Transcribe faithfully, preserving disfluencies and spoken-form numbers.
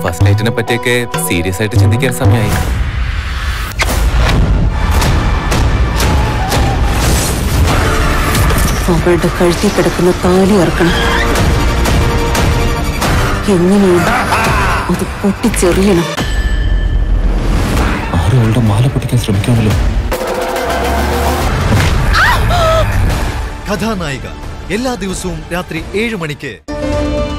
First നൈറ്റിനെ പറ്റിയൊക്കെ serious ആയിട്ട് ചിന്തിക്കാൻ സമയമായി. അവളുടെ കഴുത്തിൽ കിടക്കുന്ന താലി ഇറക്കണം. എങ്ങനെയും അത് പൊട്ടിച്ചെറിയണം. ആരും അവളുടെ മാല പൊട്ടിക്കാൻ ശ്രമിക്കാമല്ലോ. കഥാനായിക എല്ലാ ദിവസവും രാത്രി ഏഴ് മണിക്ക്.